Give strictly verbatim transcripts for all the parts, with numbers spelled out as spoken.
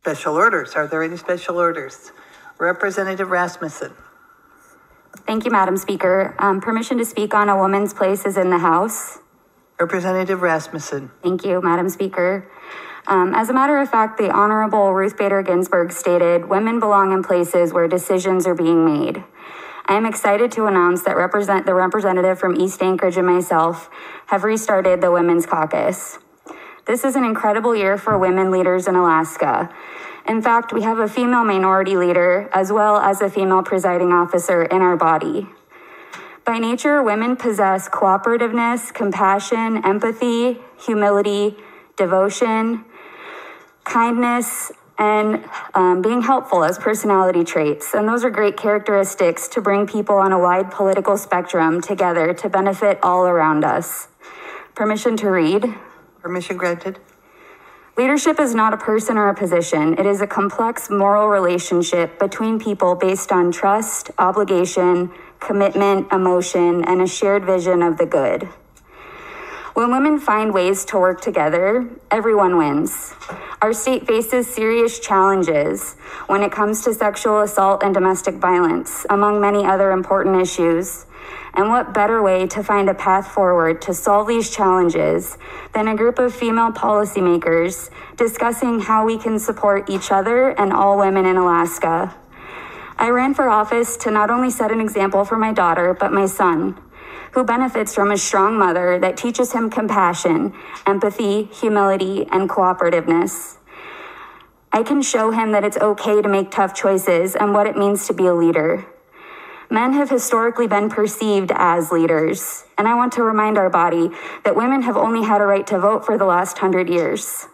Special orders. Are there any special orders? Representative Rasmussen. Thank you, Madam Speaker. Um, permission to speak on a woman's place is in the House. Representative Rasmussen. Thank you, Madam Speaker. Um, as a matter of fact, the Honorable Ruth Bader Ginsburg stated, women belong in places where decisions are being made. I am excited to announce that represent the representative from East Anchorage and myself have restarted the Women's Caucus. This is an incredible year for women leaders in Alaska. In fact, we have a female minority leader as well as a female presiding officer in our body. By nature, women possess cooperativeness, compassion, empathy, humility, devotion, kindness, and um, being helpful as personality traits. And those are great characteristics to bring people on a wide political spectrum together to benefit all around us. Permission to read. Permission granted. Leadership is not a person or a position. It is a complex moral relationship between people based on trust, obligation, commitment, emotion, and a shared vision of the good. When women find ways to work together, everyone wins. Our state faces serious challenges when it comes to sexual assault and domestic violence, among many other important issues. And what better way to find a path forward to solve these challenges than a group of female policymakers discussing how we can support each other and all women in Alaska. I ran for office to not only set an example for my daughter, but my son, who benefits from a strong mother that teaches him compassion, empathy, humility, and cooperativeness. I can show him that it's okay to make tough choices and what it means to be a leader. Men have historically been perceived as leaders, and I want to remind our body that women have only had a right to vote for the last hundred years.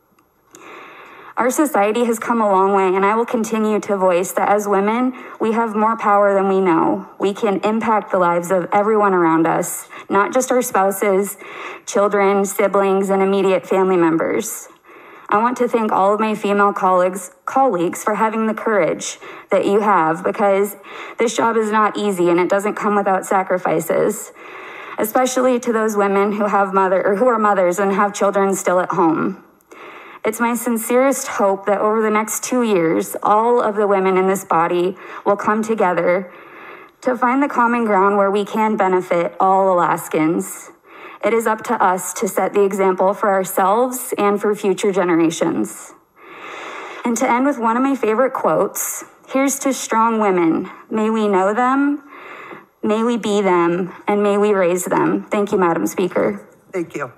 Our society has come a long way, and I will continue to voice that as women, we have more power than we know. We can impact the lives of everyone around us, not just our spouses, children, siblings, and immediate family members. I want to thank all of my female colleagues, colleagues for having the courage that you have, because this job is not easy and it doesn't come without sacrifices, especially to those women who have mother or who are mothers and have children still at home. It's my sincerest hope that over the next two years, all of the women in this body will come together to find the common ground where we can benefit all Alaskans. It is up to us to set the example for ourselves and for future generations. And to end with one of my favorite quotes, here's to strong women. May we know them, may we be them, and may we raise them. Thank you, Madam Speaker. Thank you.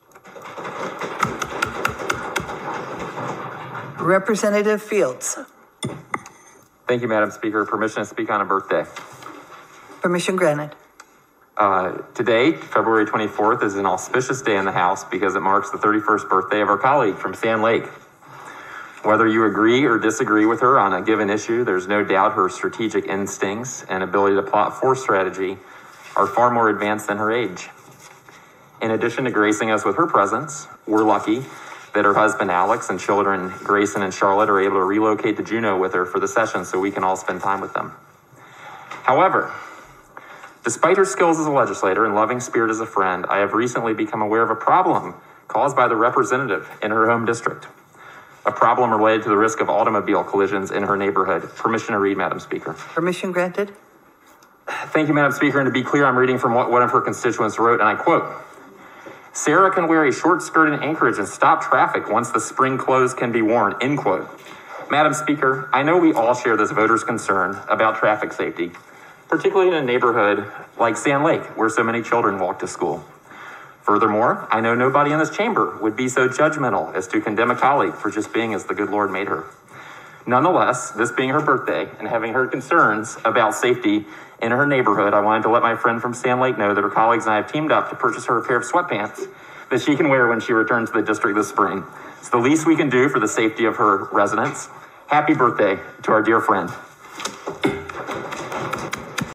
Representative Fields. Thank you, Madam Speaker. Permission to speak on a birthday. Permission granted. Uh, today, February twenty-fourth, is an auspicious day in the House because it marks the thirty-first birthday of our colleague from Sand Lake. Whether you agree or disagree with her on a given issue, there's no doubt her strategic instincts and ability to plot force strategy are far more advanced than her age. In addition to gracing us with her presence, we're lucky that her husband Alex and children Grayson and Charlotte are able to relocate to Juneau with her for the session so we can all spend time with them. However, despite her skills as a legislator and loving spirit as a friend, I have recently become aware of a problem caused by the representative in her home district. A problem related to the risk of automobile collisions in her neighborhood. Permission to read, Madam Speaker. Permission granted. Thank you, Madam Speaker. And to be clear, I'm reading from what one of her constituents wrote, and I quote, "Sarah can wear a short skirt in Anchorage and stop traffic once the spring clothes can be worn," end quote. Madam Speaker, I know we all share this voter's concern about traffic safety, particularly in a neighborhood like Sand Lake, where so many children walk to school. Furthermore, I know nobody in this chamber would be so judgmental as to condemn a colleague for just being as the good Lord made her. Nonetheless, this being her birthday and having heard concerns about safety in her neighborhood, I wanted to let my friend from Sand Lake know that her colleagues and I have teamed up to purchase her a pair of sweatpants that she can wear when she returns to the district this spring. It's the least we can do for the safety of her residents. Happy birthday to our dear friend.